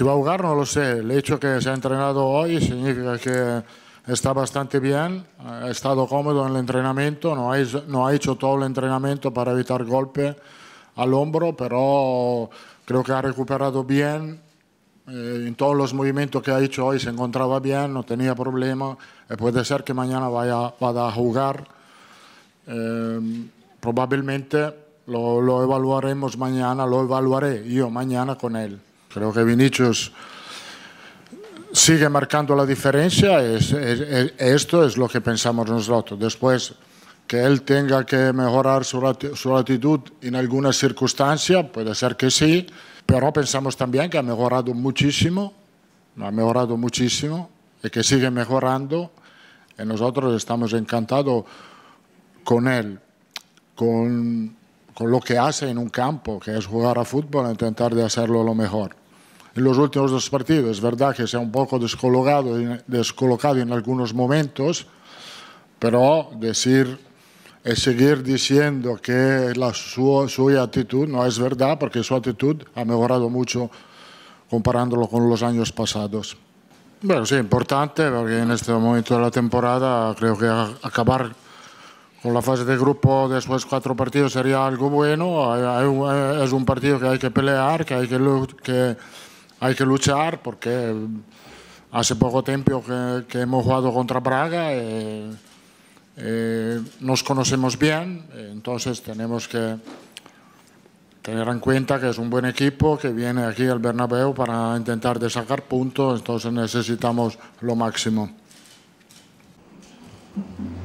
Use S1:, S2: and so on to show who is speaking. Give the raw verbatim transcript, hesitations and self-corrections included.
S1: Si va a jugar no lo sé. El hecho que se ha entrenado hoy significa que está bastante bien, ha estado cómodo en el entrenamiento, no ha, no ha hecho todo el entrenamiento para evitar golpe al hombro, pero creo que ha recuperado bien. Eh, en todos los movimientos que ha hecho hoy se encontraba bien, no tenía problema. Eh, puede ser que mañana vaya, vaya a jugar. Eh, probablemente lo, lo evaluaremos mañana, lo evaluaré yo mañana con él. Creo que Vinicius sigue marcando la diferencia, es, es, es, esto es lo que pensamos nosotros. Después, que él tenga que mejorar su, su actitud en algunas circunstancias, puede ser que sí, pero pensamos también que ha mejorado muchísimo, ha mejorado muchísimo y que sigue mejorando, y nosotros estamos encantados con él, con, con lo que hace en un campo, que es jugar a fútbol e intentar de hacerlo lo mejor. En los últimos dos partidos, es verdad que se ha un poco descolocado, descolocado en algunos momentos, pero decir, es seguir diciendo que la, su, su actitud no es verdad, porque su actitud ha mejorado mucho comparándolo con los años pasados. Bueno, sí, importante, porque en este momento de la temporada creo que acabar con la fase de grupo después de cuatro partidos sería algo bueno. Es un partido que hay que pelear, que hay que, que, hay que luchar, porque hace poco tiempo que, que hemos jugado contra Braga. Eh, eh, nos conocemos bien, entonces tenemos que tener en cuenta que es un buen equipo que viene aquí al Bernabéu para intentar de sacar puntos, entonces necesitamos lo máximo.